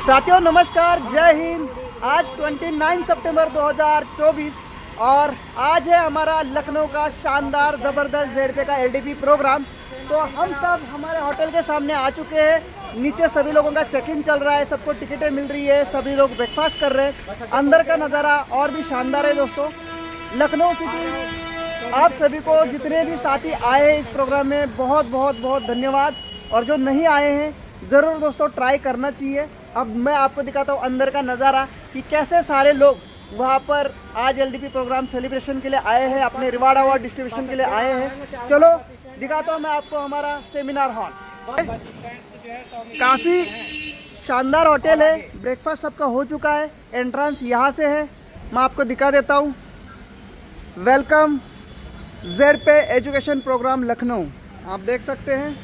साथियों नमस्कार, जय हिंद। आज 29 सितंबर 2024 और आज है हमारा लखनऊ का शानदार ज़बरदस्त ZP का LDP प्रोग्राम। तो हम सब हमारे होटल के सामने आ चुके हैं। नीचे सभी लोगों का चेक इन चल रहा है, सबको टिकटें मिल रही है, सभी लोग ब्रेकफास्ट कर रहे हैं। अंदर का नज़ारा और भी शानदार है दोस्तों। लखनऊ सिटी, आप सभी को जितने भी साथी आए हैं इस प्रोग्राम में बहुत बहुत बहुत धन्यवाद। और जो नहीं आए हैं ज़रूर दोस्तों ट्राई करना चाहिए। अब मैं आपको दिखाता हूँ अंदर का नज़ारा कि कैसे सारे लोग वहाँ पर आज LDP प्रोग्राम सेलिब्रेशन के लिए आए हैं, अपने रिवार्ड अवार्ड डिस्ट्रीब्यूशन के लिए आए हैं। चलो दिखाता हूँ मैं आपको हमारा सेमिनार हॉल। काफ़ी शानदार होटल है, ब्रेकफास्ट सबका हो चुका है। एंट्रेंस यहाँ से है, मैं आपको दिखा देता हूँ। Welcome ZP education program Lucknow, आप देख सकते हैं।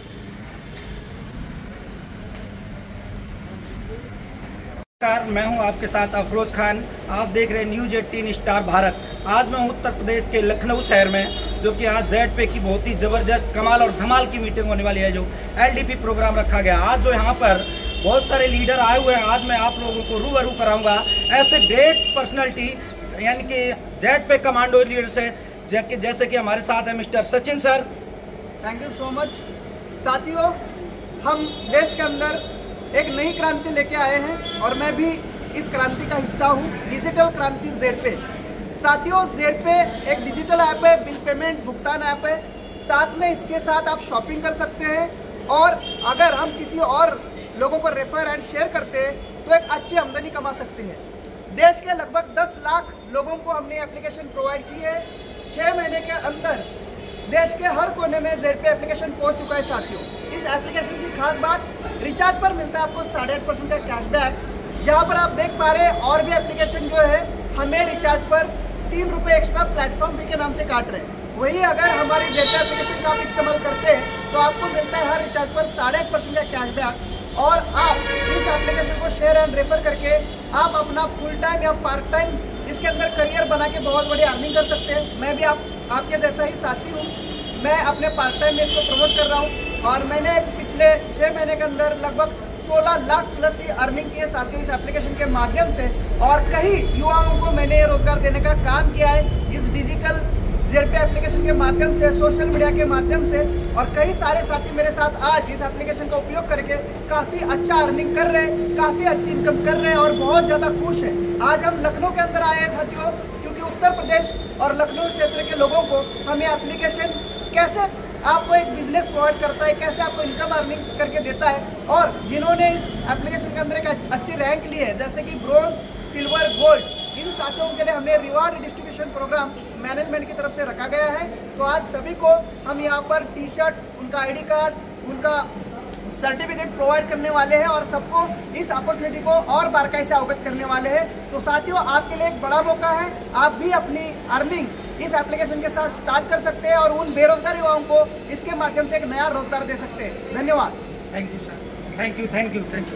मैं हूं आपके साथ अफरोज खान। आप देख रहे हैं न्यूज 18 स्टार भारत। आज मैं उत्तर प्रदेश के लखनऊ शहर में, जो कि आज ZP की बहुत ही जबरदस्त कमाल और धमाल की मीटिंग होने वाली है, जो LDP प्रोग्राम रखा गया। आज जो यहाँ पर बहुत सारे लीडर आए हुए हैं, आज मैं आप लोगों को रूबरू कराऊंगा ऐसे ग्रेट पर्सनैलिटी, यानी कि ZP कमांडो लीडर से, जैसे कि हमारे साथ है mister Sachin sir. Thank you so much. साथियों, हम देश के अंदर एक नई क्रांति लेके आए हैं और मैं भी इस क्रांति का हिस्सा हूँ, डिजिटल क्रांति ZP। साथियों, ZP एक डिजिटल ऐप है, बिल पेमेंट भुगतान ऐप है। साथ में इसके साथ आप शॉपिंग कर सकते हैं और अगर हम किसी और लोगों को रेफर एंड शेयर करते हैं तो एक अच्छी आमदनी कमा सकते हैं। देश के लगभग 10 लाख लोगों को हमने एप्लीकेशन प्रोवाइड की है। 6 महीने के अंदर देश के हर कोने में ZP एप्लीकेशन पहुंच चुका है। साथियों, इस एप्लीकेशन की खास बात, रिचार्ज पर मिलता है आपको 8.5% का कैशबैक। जहां पर आप देख पा रहे हैं और भी एप्लीकेशन जो है हमें रिचार्ज पर 3 रुपये एक्स्ट्रा प्लेटफॉर्म फी के नाम से काट रहे हैं। वही अगर हमारी ZP एप्लीकेशन का आप इस्तेमाल करते हैं तो आपको मिलता है हर रिचार्ज पर 8.5% का कैशबैक। और आप इस एप्लीकेशन को शेयर एंड रेफर करके आप अपना फुल टाइम या पार्ट टाइम इसके अंदर करियर बना के बहुत बड़ी अर्निंग कर सकते हैं। मैं भी आपके जैसा ही साथी हूँ। मैं अपने पार्ट टाइम में इसको प्रमोट कर रहा हूँ और मैंने पिछले 6 महीने के अंदर लगभग 16 लाख प्लस की अर्निंग की है साथियों इस एप्लीकेशन के माध्यम से। और कई युवाओं को मैंने रोजगार देने का काम किया है इस डिजिटल ZP एप्लीकेशन के माध्यम से, सोशल मीडिया के माध्यम से। और कई सारे साथी मेरे साथ आज इस एप्लीकेशन का उपयोग करके काफ़ी अच्छा अर्निंग कर रहे हैं, काफ़ी अच्छी इनकम कर रहे हैं और बहुत ज़्यादा खुश हैं। आज हम लखनऊ के अंदर आए हैं साथियों, क्योंकि उत्तर प्रदेश और लखनऊ क्षेत्र के लोगों को हम ये एप्लीकेशन कैसे आपको एक बिजनेस प्रोवाइड करता है, कैसे आपको इनकम अर्निंग करके देता है। और जिन्होंने इस एप्लीकेशन के अंदर एक अच्छी रैंक ली है, जैसे कि ब्रोंज, सिल्वर, गोल्ड, इन साथियों के लिए हमने रिवार्ड डिस्ट्रीब्यूशन प्रोग्राम मैनेजमेंट की तरफ से रखा गया है। तो आज सभी को हम यहाँ पर टी-शर्ट, उनका ID कार्ड, उनका सर्टिफिकेट प्रोवाइड करने वाले हैं और सबको इस अपॉर्चुनिटी को और बारकाई से अवगत करने वाले हैं। तो साथियों, आपके लिए एक बड़ा मौका है, आप भी अपनी अर्निंग इस एप्लीकेशन के साथ स्टार्ट कर सकते हैं और उन बेरोजगार युवाओं को इसके माध्यम से एक नया रोजगार दे सकते हैं। धन्यवाद। Thank you sir, thank you thank you thank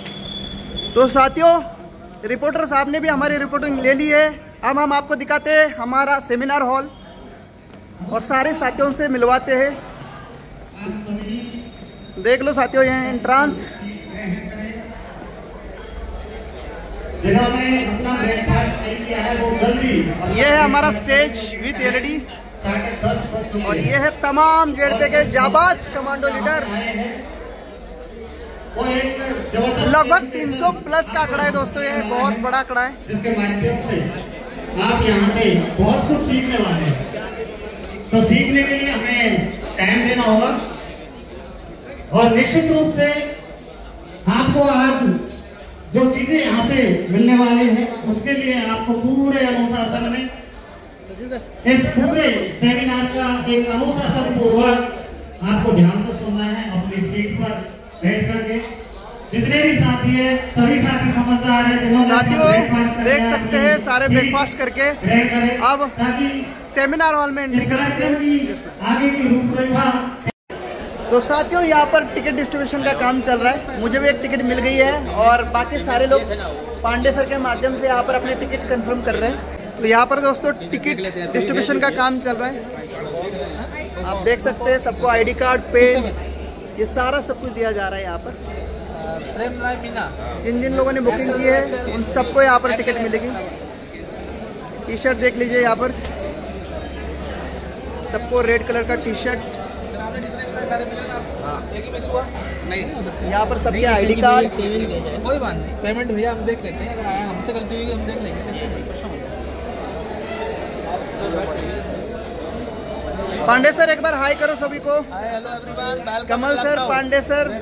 you. तो साथियों, रिपोर्टर साहब ने भी हमारी रिपोर्टिंग ले ली है। अब हम आपको दिखाते हैं हमारा सेमिनार हॉल और सारे साथियों से मिलवाते हैं। देख लो साथियों, यहाँ एंट्रांस, जिन्होंने अपना ब्रेकफास्ट नहीं किया है वो जल्दी। ये है हमारा स्टेज विथ LED 10:30 और ये है तमाम ZP के जाबाज कमांडो लीडर। लगभग 300 प्लस का आंकड़ा है दोस्तों, ये बहुत बड़ा आंकड़ा है, जिसके माध्यम से आप यहाँ से बहुत कुछ सीखने वाले हैं। तो सीखने के लिए हमें टाइम देना होगा और निश्चित रूप से आपको आज जो चीजें यहाँ से मिलने वाली हैं उसके लिए आपको पूरे अनुशासन में इस पूरे सेमिनार का एक अनुशासन पूर्वक आपको ध्यान से सुनना है। अपनी सीट पर बैठ करके जितने भी साथी है, सभी साथी समझदार है, जिन्होंने साथियों देख सकते हैं सारे ब्रेकफास्ट करके अब सेमिनार हॉल में एंट्री करेंगे। आगे की रूपरेखा। तो साथियों, यहाँ पर टिकट डिस्ट्रीब्यूशन का काम चल रहा है। मुझे भी एक टिकट मिल गई है और बाकी सारे लोग पांडे सर के माध्यम से यहाँ पर अपने टिकट कंफर्म कर रहे हैं। तो यहाँ पर दोस्तों टिकट डिस्ट्रीब्यूशन का काम चल रहा है। आप देख सकते हैं सबको ID कार्ड, पेन, ये सारा सब कुछ दिया जा रहा है यहाँ पर। प्रेम राय मीना। जिन जिन लोगों ने बुकिंग की है उन सबको यहाँ पर टिकट मिलेगी। टी शर्ट देख लीजिए यहाँ पर, सबको रेड कलर का टी शर्ट। यहाँ पर सबके आईडी कार्ड। कोई बात नहीं, पेमेंट भैया हम देख लेते हैं, अगर आया हमसे गलती हुई हम देख लेंगे। पांडे सर एक बार हाई करो सभी को। Hello everyone, Kamal sir, Pandey sir,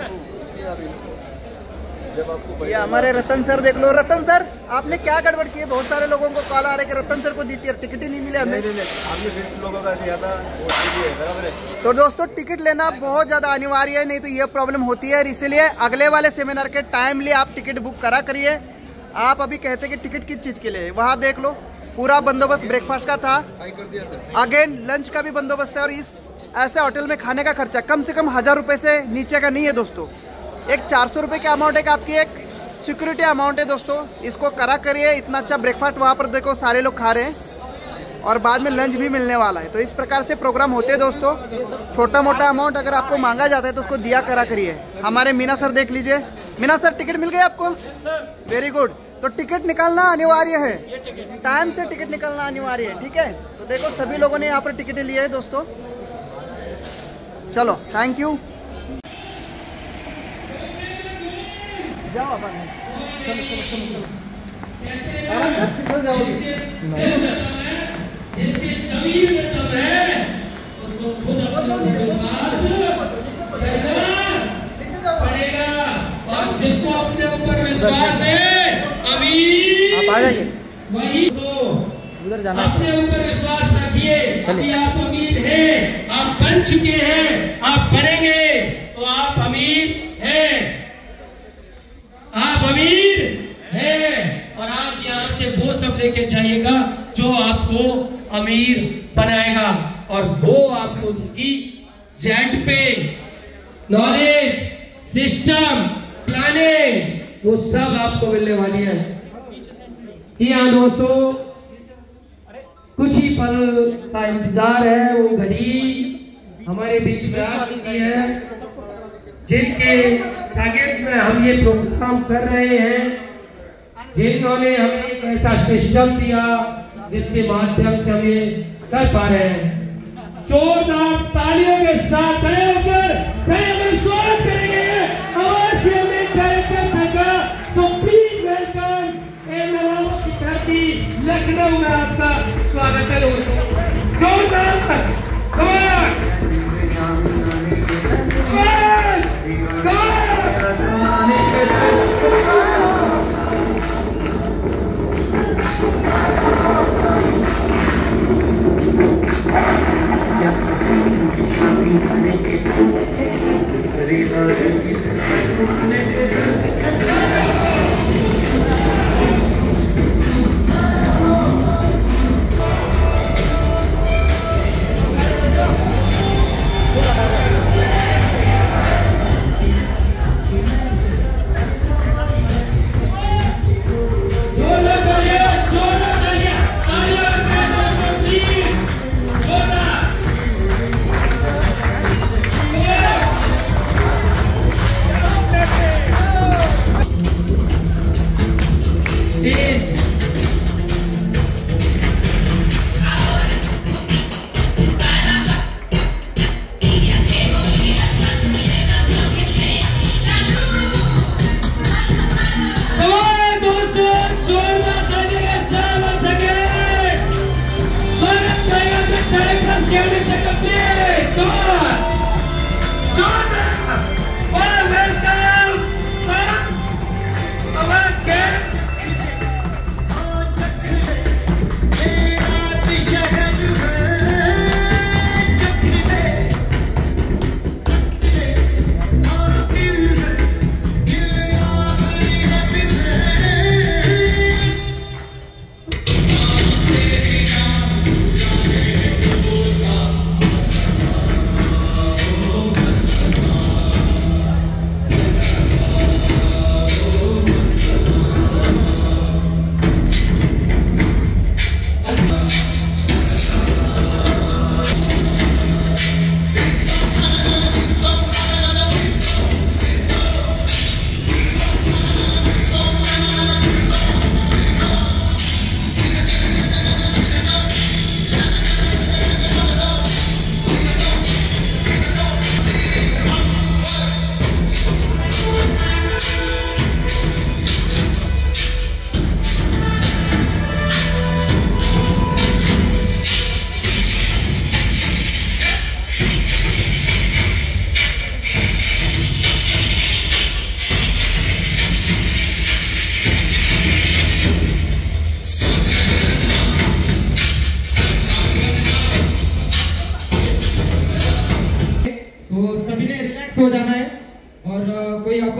ये हमारे रतन सर देख लो। रतन सर आपने क्या गड़बड़ की है? बहुत सारे लोगों को कॉल आ रहा है कि रतन सर को दी थी, टिकट ही नहीं मिले हमें। हमने 20 लोगों का दिया था, बराबर है। तो दोस्तों टिकट लेना बहुत ज़्यादा अनिवार्य है, नहीं तो ये प्रॉब्लम होती है। इसीलिए अगले वाले सेमिनार के टाइमली आप टिकट बुक करा करिए। आप अभी कहते कि टिकट किस चीज़ के लिए, वहाँ देख लो पूरा बंदोबस्त ब्रेकफास्ट का था, अगेन लंच का भी बंदोबस्त है। और इस ऐसे होटल में खाने का खर्चा कम से कम 1000 रुपये से नीचे का नहीं है दोस्तों। एक 400 रुपये का अमाउंट, एक आपकी एक सिक्योरिटी अमाउंट है दोस्तों। इसको करा करिए। इतना अच्छा ब्रेकफास्ट वहाँ पर देखो सारे लोग खा रहे हैं और बाद में लंच भी मिलने वाला है। तो इस प्रकार से प्रोग्राम होते हैं दोस्तों। छोटा मोटा अमाउंट अगर आपको मांगा जाता है तो उसको दिया करा करिए। हमारे मीना सर देख लीजिए। मीना सर टिकट मिल गई आपको? Very good. तो टिकट निकालना अनिवार्य है, टाइम से टिकट निकालना अनिवार्य है, ठीक है। तो देखो सभी लोगों ने यहाँ पर टिकटें लिए है दोस्तों। चलो थैंक यू। जाओ अपन, चलो चलो चलो चलो आराम से फिसल जाओगे। जिसके जमीन में दम है उसको खुद अपना विश्वास करना पड़ेगा, और जिसको अपने ऊपर विश्वास है अमीर, आप आ जाइए, वही उधर जाना है। अपने ऊपर विश्वास रखिए। अभी आप अमीर हैं, आप बन चुके हैं, आप बनेंगे तो आप अमीर हैं, आप अमीर हैं। और आज यहाँ से वो सब लेके जाइएगा जो आपको अमीर बनाएगा, और वो आपको देगी जेट पे नॉलेज, सिस्टम, प्लानिंग, वो सब आपको मिलने वाली है। यहाँ दोस्तों कुछ ही पल का इंतजार है, वो घड़ी हमारे बीच में आ चुकी है, जिनके शागिर्द में हम ये प्रोग्राम कर रहे हैं, जिन्होंने हमें एक ऐसा सिस्टम दिया जिसके माध्यम से हम ये कर पा रहे हैं। जोरदार तालियों के साथ स्वागत करेंगे अवश्य में director sir. So please welcome की धरती लखनऊ में आपका स्वागत है दोस्तों। जोरदार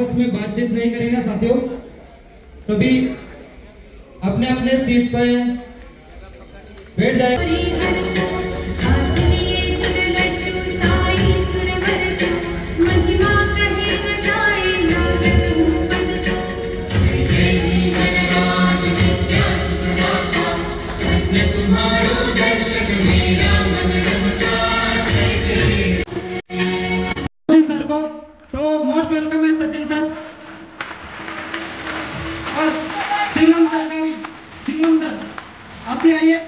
आपस में बातचीत नहीं करेगा साथियों। सभी अपने अपने सीट पर बैठ जाए। आप भी आइए।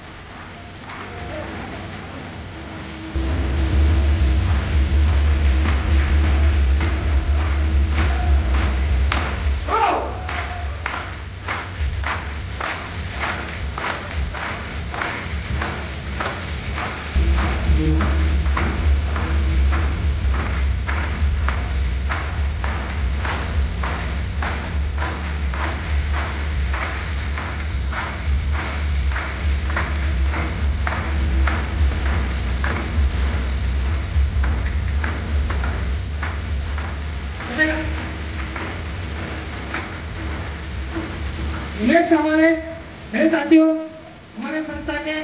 नेक्स्ट हमारे है साथियों, हमारे संस्था के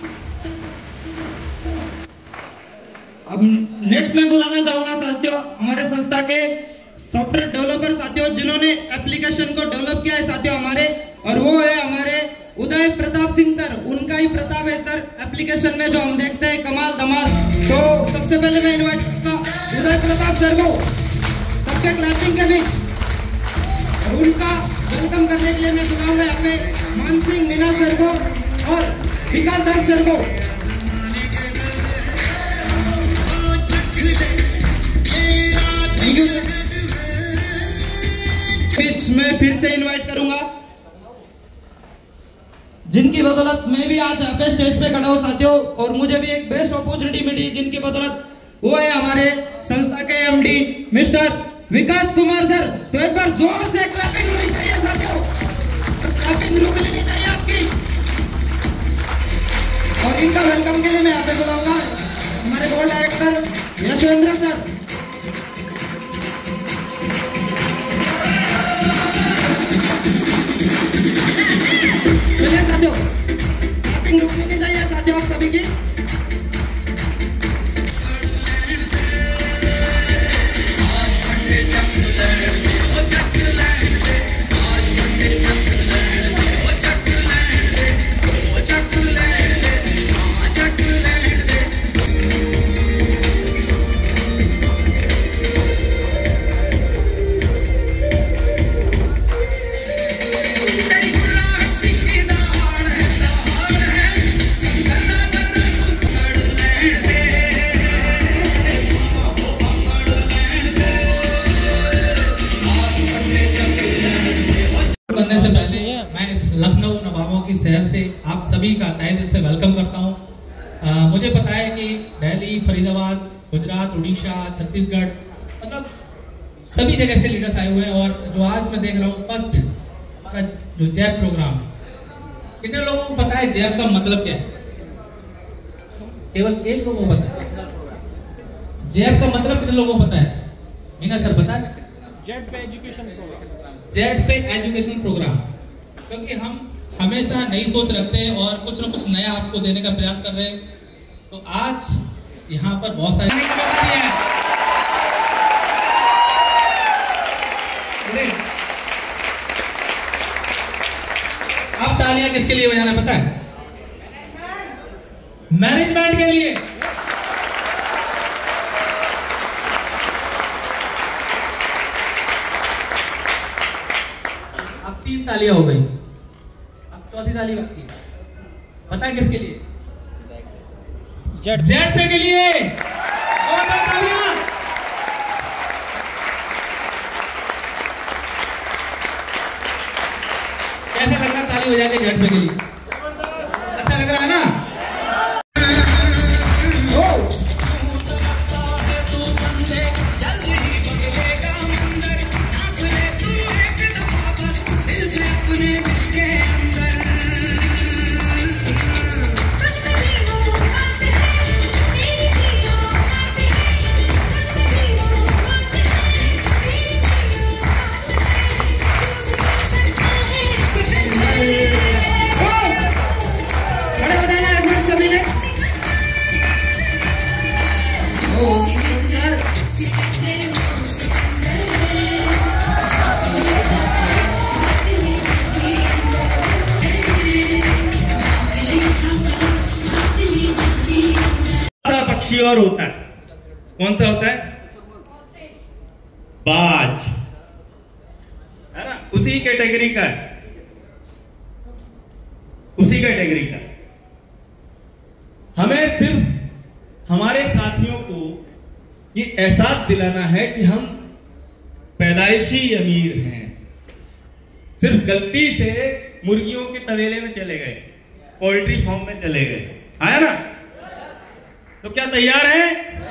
अब नेक्स्ट मैं बुलाना चाहूंगा साथियों हमारे संस्था के सॉफ्टवेयर डेवलपर साथियों, जिन्होंने एप्लीकेशन को डेवलप किया है साथियों हमारे, और वो है हमारे उदय प्रताप सिंह सर। उनका ही प्रताप है सर एप्लीकेशन में, जो हम देखते हैं कमाल धमाल। तो सबसे पहले मैं इन्वाइट करता हूं उदय प्रताप सर को, सबके क्लैपिंग के बीच, और उनका वेलकम करने के लिए मैं बुलाऊंगा यहाँ पे मान सिंह मीना सर को और विकास दास सर को। बीच में फिर से इनवाइट करूंगा, जिनकी बदौलत मैं भी आज यहाँ पे स्टेज पे खड़ा हूँ साथियों, और मुझे भी एक बेस्ट अपॉर्चुनिटी मिली, जिनकी बदौलत वो है हमारे संस्था के MD mister Vikas Kumar sir. तो एक बार जोर से क्लैपिंग होनी चाहिए साथियों, क्लैपिंग रुक लेनी चाहिए आपकी। और इनका वेलकम के लिए मैं यहाँ पे बुलाऊंगा हमारे गोल्ड डायरेक्टर यशवेंद्र सर। चलिए साथियों, क्लैपिंग रुक लेनी चाहिए साथियों आप सभी की। करने से पहले मैं इस लखनऊ नवाबों की शहर से आप सभी का तहे दिल से वेलकम करता हूं। मुझे पता है कि दिल्ली, फरीदाबाद, गुजरात, उड़ीसा, छत्तीसगढ़, मतलब सभी जगह से लीडर्स आए हुए हैं, और जो आज मैं देख रहा हूँ फर्स्ट जो जैप प्रोग्राम है, कितने लोगों को पता है जैप का मतलब क्या है? केवल एक लोगों को पता है जैप का मतलब, कितने लोगों को पता है? मीना सर पता है? जेड पे एजुकेशन प्रोग्राम, क्योंकि हम हमेशा नई सोच रखते हैं और कुछ न कुछ नया आपको देने का प्रयास कर रहे हैं। तो आज यहाँ पर बहुत सारे आप तालियां किसके लिए बजाना पता है? मैनेजमेंट के लिए। अब 3 तालियां हो गई, अब चौथी ताली बाकी है। पता है किसके लिए? जेड पे के लिए। और तालियां। कैसा लग रहा है ताली हो जाएगी जेड पे के लिए? अच्छा लग रहा है ना? और होता है। कौन सा होता है? बाज, है ना? उसी कैटेगरी का है, उसी कैटेगरी का। हमें सिर्फ हमारे साथियों को ये एहसास दिलाना है कि हम पैदाइशी अमीर हैं। सिर्फ गलती से मुर्गियों के तबेले में चले गए, पोल्ट्री फार्म में चले गए, आया ना? तो क्या तैयार हैं?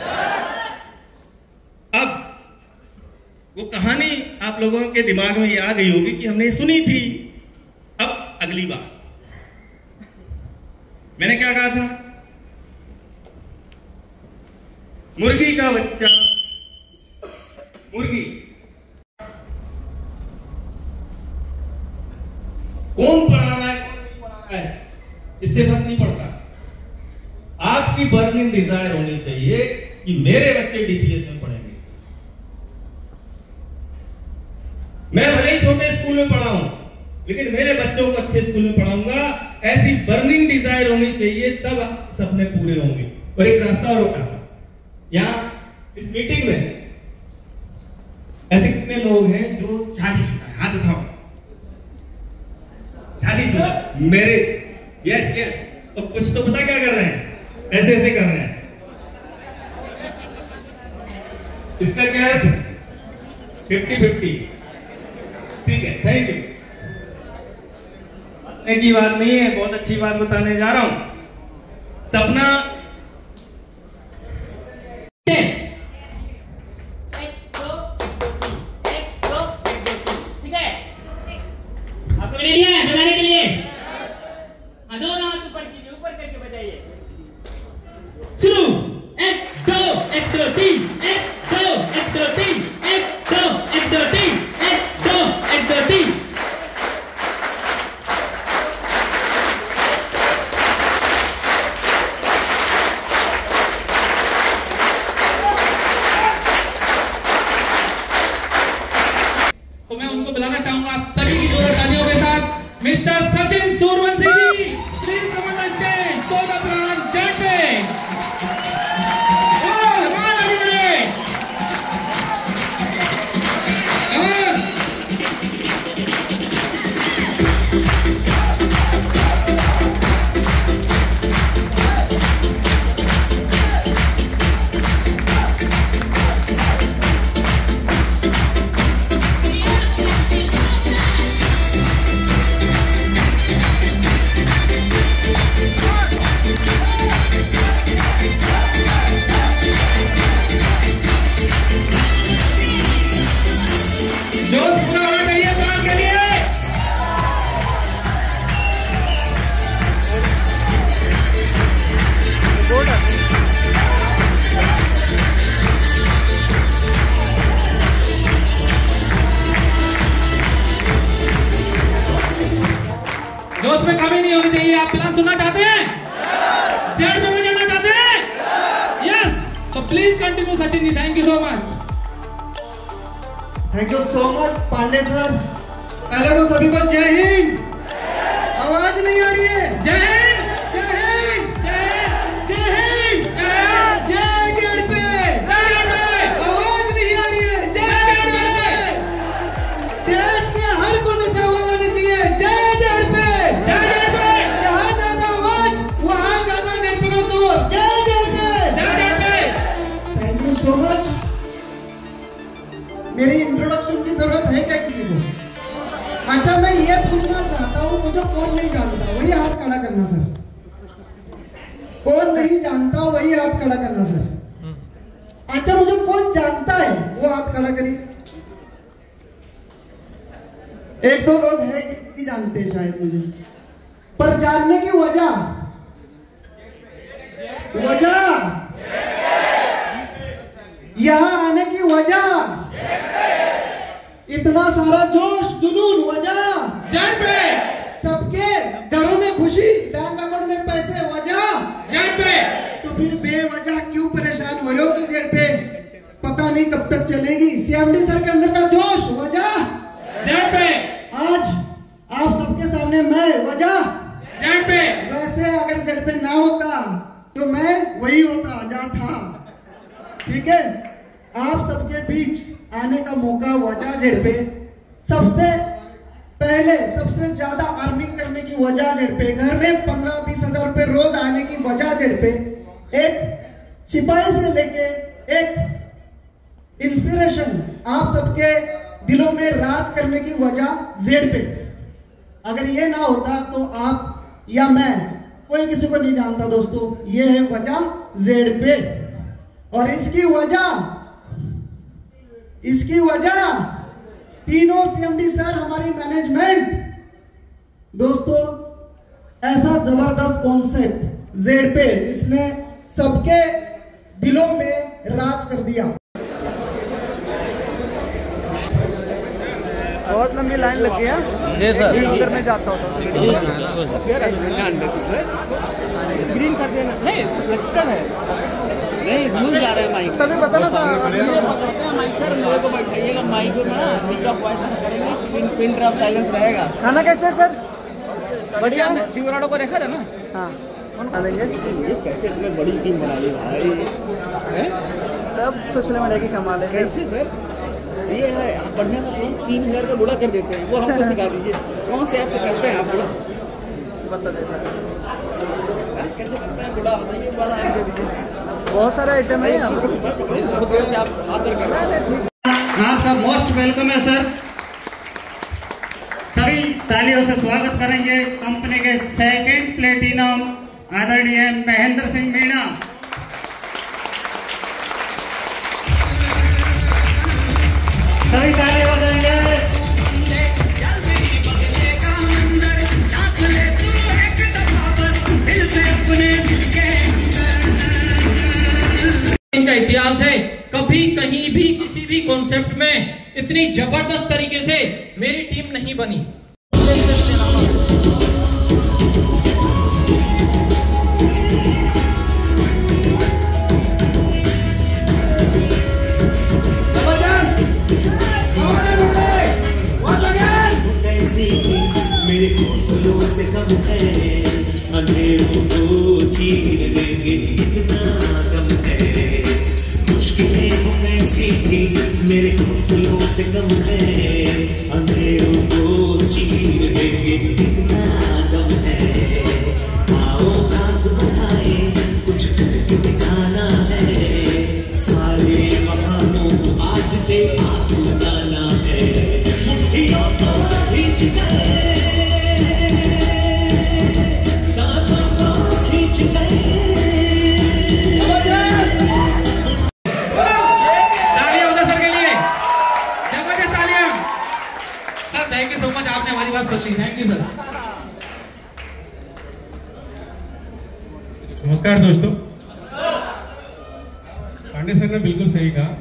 अब वो कहानी आप लोगों के दिमाग में ये आ गई होगी कि हमने सुनी थी। अब अगली बात, मैंने क्या कहा था? मुर्गी का बच्चा, मुर्गी कौन पढ़ा रहा है, कौन नहीं पढ़ा रहा है, इससे फर्क नहीं पड़ता। आपकी बर्निंग डिजायर होनी चाहिए कि मेरे बच्चे डीपीएस में पढ़ेंगे। मैं भले ही छोटे स्कूल में पढ़ा हूं, लेकिन मेरे बच्चों को अच्छे स्कूल में पढ़ाऊंगा। ऐसी बर्निंग डिजायर होनी चाहिए, तब सपने पूरे होंगे। और एक रास्ता और होता है, यहां इस मीटिंग में ऐसे कितने लोग हैं जो शादीशुदा है? हाथ उठाओ। शादीशुदा, मैरिज, यस यस। तो कुछ तो पता क्या कर रहे हैं? ऐसे ऐसे कर रहे हैं। इसका क्या अर्थ? 50-50। ठीक है, थैंक यू। की बात नहीं है, बहुत अच्छी बात बताने जा रहा हूं। सपना ठीक है, आप लोग रेडी हैं बजाने के लिए? दोनों हाथ ऊपर कीजिए, ऊपर करके बजाइए। शुरू। 1 2 1 2 3 1 2 1 2 3 1 2 1 2 3 1 2 1 2 3। तो मैं उनको बुलाना चाहूंगा आप सभी की जोरदार तालियों के साथ, mister Sachin Suryavanshi ji, please come on the stage, show the plan, जट पे। जोश में कमी नहीं होनी चाहिए। आप प्लान सुनना चाहते हैं? जेड में जाना चाहते हैं? यस, तो please continue Sachin ji, thank you so much. Thank you so much Pandey sir. पहले तो सभी को जय हिंद। आवाज नहीं आ रही है? जय हिंद, जय हिंद, जय हिंद, जय हिंद, जय जेड पे। आवाज नहीं आ रही है? जय जेड पे। देश के हर कोने से आवाज आनी चाहिए। जय जेड पे, जय जेड पे। जहाँ ज्यादा आवाज वहाँ ज्यादा जेड पे का जोर। जय जेड पे, जय Z pay. Thank you so much. मेरी इंट्रोडक्शन की जरूरत है क्या किसी को? अच्छा, मैं ये पूछना चाहता हूँ, मुझे कौन नहीं जानता वही हाथ खड़ा करना सर। कौन नहीं जानता वही हाथ खड़ा करना सर। अच्छा, मुझे कौन जानता है वो हाथ खड़ा करिए। एक दो लोग हैं कि जानते हैं शायद मुझे, पर जानने की वजह यहाँ आने की वजह, इतना सारा जोश जुनून, वजह जेड पे। सबके घरों में खुशी, बैंक अकाउंट में पैसे, वजह जेड पे। तो फिर बेवजह क्यों परेशान हो रहे हो कि जेड पे? पता नहीं कब तक चलेगी। सीएमडी सर के अंदर का जोश, वजह जेड पे। आज आप सबके सामने मैं, वजह जेड पे। वैसे अगर जेड पे ना होता तो मैं वही होता जहाँ था। जेड पे, सबसे पहले सबसे ज्यादा अर्निंग करने की वजह जेड पे, घर में 15-20 हजार रुपए रोज आने की वजह जेड पे, एक सिपाही से लेके एक इंस्पिरेशन आप सबके दिलों में राज करने की वजह जेड पे। अगर ये ना होता तो आप या मैं कोई किसी को नहीं जानता दोस्तों, ये है वजह जेड पे। और इसकी वजह तीनों सीएमडी सर, हमारी मैनेजमेंट। दोस्तों ऐसा जबरदस्त कॉन्सेप्ट जेड पे जिसने सबके दिलों में राज कर दिया। बहुत लंबी लाइन लग गई है सर, उधर में जाता होता ग्रीन कर देना नहीं, रजिस्टर है नहीं, घुस जा रहे हैं माइक, तभी बता ना था। ये पकड़ते हैं माइक सर, मेरे को बैठाइएगा माइक में ना, स्विच ऑफ वॉइस करेंगे, पिन ड्रॉप साइलेंस रहेगा। खाना कैसे है सर? बढ़िया। शिवराड़ो को देखा था ना? हाँ, खा लेंगे। कैसे इतनी बड़ी टीम बना ली भाई, सब सोशल मीडिया की कमाल है। कैसे सर? ये है बढ़िया का 3000 का बुला कर देते हैं, वो हमको सिखा दीजिए, कौन से ऐप से करते हैं आप लोग? बता दे सर कैसे करते हैं बुला, बताइए, बड़ा आइडिया दीजिए। बहुत सारे आइटम है आपका मोस्ट वेलकम है सर। सभी तालियों से स्वागत करेंगे कंपनी के सेकंड प्लेटिनम आदरणीय महेंद्र सिंह मीणा। सभी ताली बजाएंगे। इनका इतिहास है, कभी कहीं भी किसी भी कॉन्सेप्ट में इतनी जबरदस्त तरीके से मेरी टीम नहीं बनी। मेरे हौसलों से कम है, अंधेरों को चीर देंगे इतना दम है, मुश्किलें हम ऐसी थी मेरे हौसलों से कम है, अंधेरों को चीर देंगे इतना दम है, आओ हाथ बढ़ाए कुछ करके दिखाना है, सारे बहानों को आज से हाथ लगाना है, मुट्ठियों को खींच गए, थैंक यू सो मच, आपने हमारी बात सुन ली, थैंक यू सर। नमस्कार दोस्तों, पांडे सर ने बिल्कुल सही कहा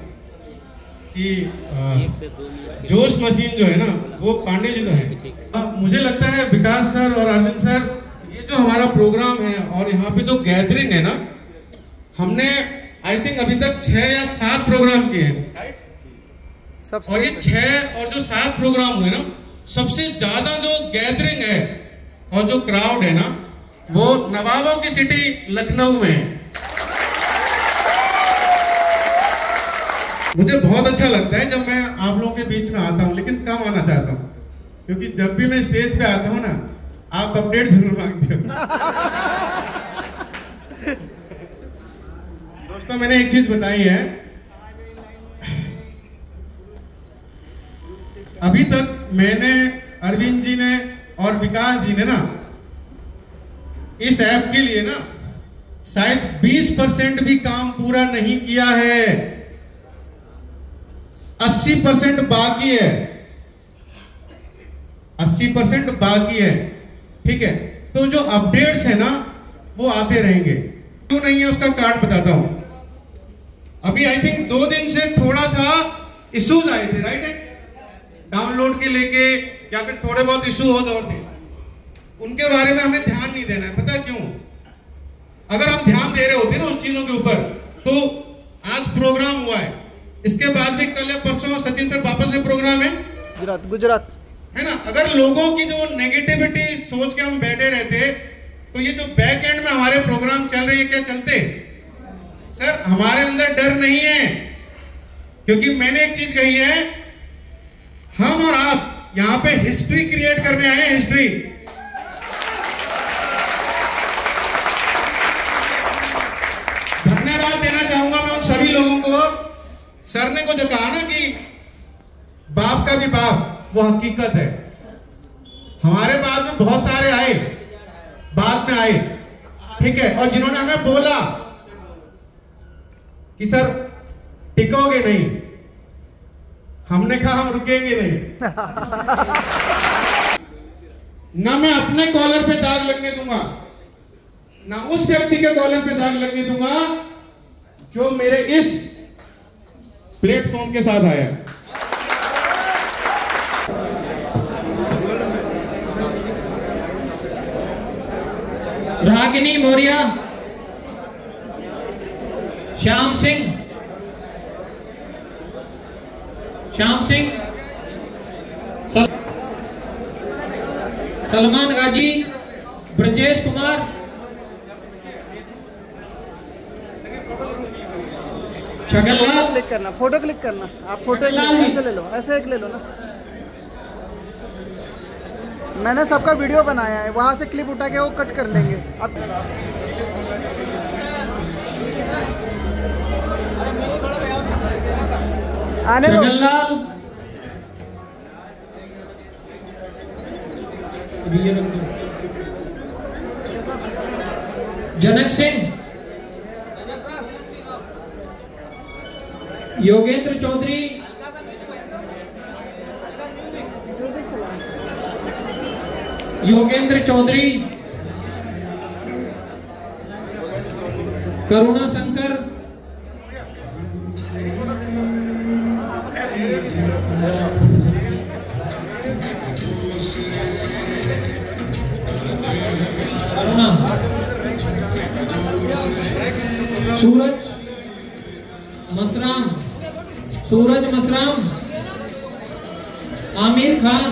कि जोश मशीन जो है ना वो पांडे जी तो है। मुझे लगता है विकास सर और अरविंद सर, ये जो हमारा प्रोग्राम है और यहाँ पे जो गैदरिंग है ना, हमने आई थिंक अभी तक 6 या 7 प्रोग्राम किए हैं, और ये 6 और जो 7 प्रोग्राम हुए ना, सबसे ज्यादा जो गैदरिंग है और जो क्राउड है ना, वो नवाबों की सिटी लखनऊ में है। मुझे बहुत अच्छा लगता है जब मैं आप लोगों के बीच में आता हूं, लेकिन कम आना चाहता हूं, क्योंकि जब भी मैं स्टेज पे आता हूं ना, आप अपडेट जरूर मांगते हो। दोस्तों मैंने एक चीज बताई है, अभी तक मैंने, अरविंद जी ने और विकास जी ने ना इस ऐप के लिए ना शायद 20% भी काम पूरा नहीं किया है, 80% बाकी है, 80% बाकी है, ठीक है। तो जो अपडेट्स है ना वो आते रहेंगे, क्यों नहीं है उसका कारण बताता हूं। अभी आई थिंक 2 दिन से थोड़ा सा इश्यूज आए थे, राइट है, डाउनलोड के लेके या फिर थोड़े बहुत इश्यू हो और थे, उनके बारे में हमें ध्यान नहीं देना है। पता है क्यों? अगर हम ध्यान दे रहे होते ना उस चीजों के ऊपर, तो आज प्रोग्राम हुआ है, इसके बाद भी कल या परसों सचिन सर वापस से प्रोग्राम है गुजरात है ना। अगर लोगों की जो नेगेटिविटी सोच के हम बैठे रहते, तो ये जो बैक एंड में हमारे प्रोग्राम चल रहे हैं क्या चलते? सर हमारे अंदर डर नहीं है, क्योंकि मैंने एक चीज कही है हम और आप यहाँ पे हिस्ट्री क्रिएट करने आए हैं। हिस्ट्री धन्यवाद देना चाहूंगा मैं उन सभी लोगों को। सर ने को जो कहा ना कि बाप का भी बाप, वो हकीकत है। हमारे बाद में बहुत सारे आए, बाद में आए, ठीक है, और जिन्होंने हमें बोला कि सर टिकोगे नहीं, हमने कहा हम रुकेंगे नहीं। ना मैं अपने कॉलर पे दाग लगने दूंगा, ना उस व्यक्ति के कॉलर पे दाग लगने दूंगा जो मेरे इस प्लेटफॉर्म के साथ आया। रागिनी मौर्य, श्याम सिंह, सलमान गाजी, ब्रजेश कुमार, छगनलाल, क्लिक करना, फोटो क्लिक करना, आप फोटो ऐसे ले लो, ऐसे एक ले लो ना। मैंने सबका वीडियो बनाया है, वहां से क्लिप उठा के वो कट कर लेंगे। अब आने दो। छगनलाल, जनक सिंह, योगेंद्र चौधरी, करुणा शंकर, सूरज मसराम, आमिर खान,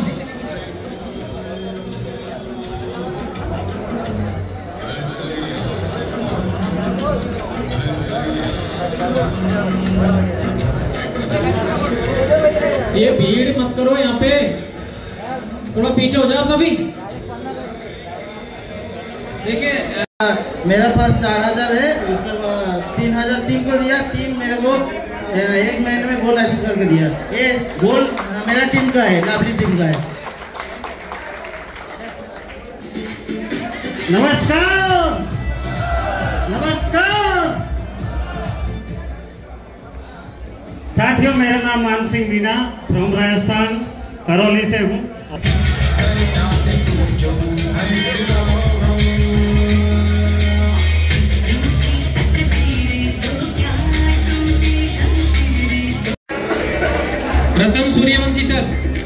ये भीड़ मत करो यहाँ पे, थोड़ा पीछे हो जाओ सभी। देखिए मेरा पास 4000 है, उसके बाद 3000 टीम को दिया। टीम मेरे को 1 महीने में गोल अचीव करके दिया। ये गोल मेरा टीम का है, लाभली टीम का है। नमस्कार, नमस्कार साथियों, मेरा नाम मान सिंह मीना फ्रॉम राजस्थान, करौली से हूँ। रतन सूर्यवंशी सर,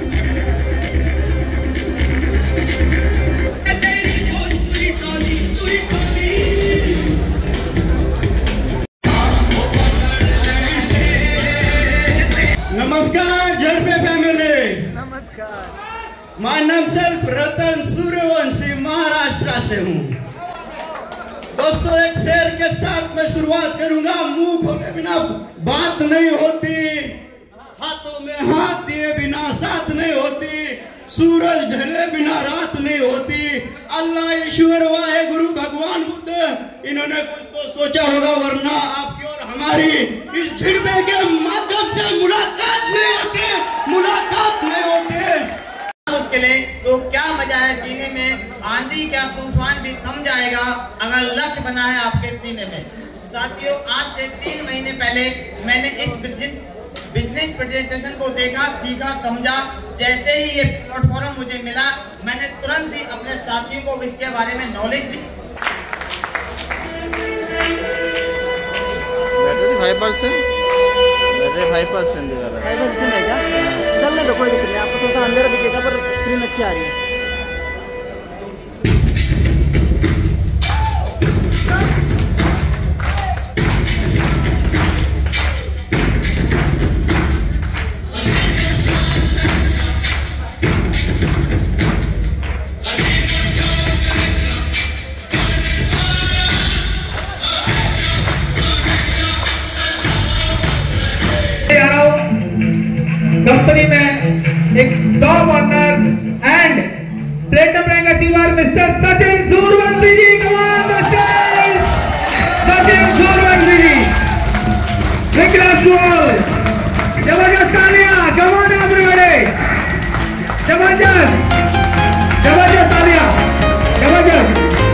नमस्कार झड़पे फैमिली, नमस्कार। माय नाम सेल्फ रतन सूर्यवंशी, महाराष्ट्र से हूँ। दोस्तों एक शेर के साथ मैं शुरुआत करूंगा। मुंह खोले बिना बात नहीं होती, हाथों में हाथ दिए बिना साथ नहीं होती, सूरज ढले बिना रात नहीं होती। अल्लाह ईश्वर वाहे गुरु भगवान बुद्ध, इन्होंने कुछ तो सोचा होगा, वरना आपकी और हमारी इस झिड़पे के माध्यम से मुलाकात नहीं होते। उसके लिए तो क्या मजा है जीने में, आंधी क्या तूफान भी थम जाएगा अगर लक्ष्य बना है आपके सीने में। साथियों आज से 3 महीने पहले मैंने इस बिजनेस प्रेजेंटेशन को देखा, सीखा, समझा। जैसे ही ये प्लेटफॉर्म मुझे मिला, मैंने तुरंत ही अपने साथियों को इसके बारे में नॉलेज दी। बैटरी 5% है क्या? चलने दो, कोई दिक्कत नहीं। आपको थोड़ा सा अंधेरा दिखेगा पर स्क्रीन अच्छी आ रही है। कंपनी में एक Mr. Sachin Survanshi ji, come on the stage. Sachin Survanshi ji. Big class to all. Jabardast तालियां, come on everybody. Jabardast तालियां, जबरदस्त.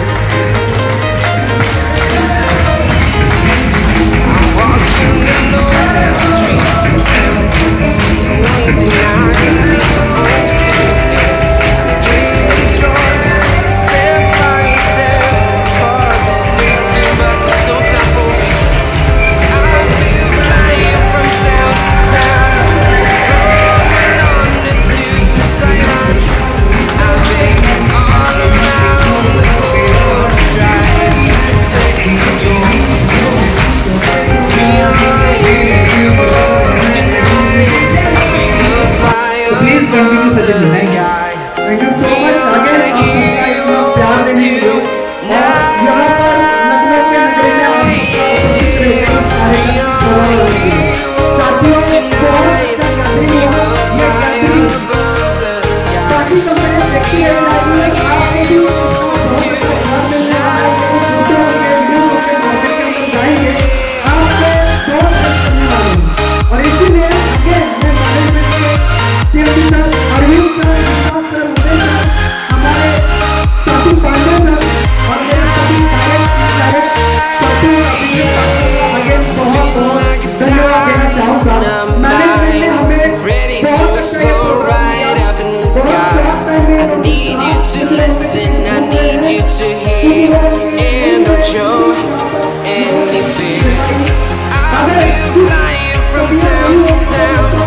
Walking alone the streets empty, waiting now to see my own city. Getting stronger, step by step. The clock is ticking, but there's no time for regrets. I've been flying from town to town, from London to Taiwan. I've been all around the globe, trying to protect your soul. We are heroes tonight. We will fly above the sky. We are heroes tonight. We are heroes tonight. We will fly above the sky. We are heroes और इसीलिए management के Arvind sir, sir, Uday sir, हमारे साथी Pandey sir और मेरे सभी direct साथी बहुत धन्यवाद देना चाहूँगा। मैनेजमेंट ने हमें I need you to listen, I need you to hear, and don't show any fear. I've been flying from town to town,